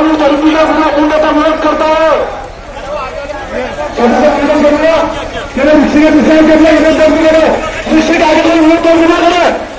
कानूनी तरीके का पूर्णतः विरोध करता है। निश्चित आगे विरोध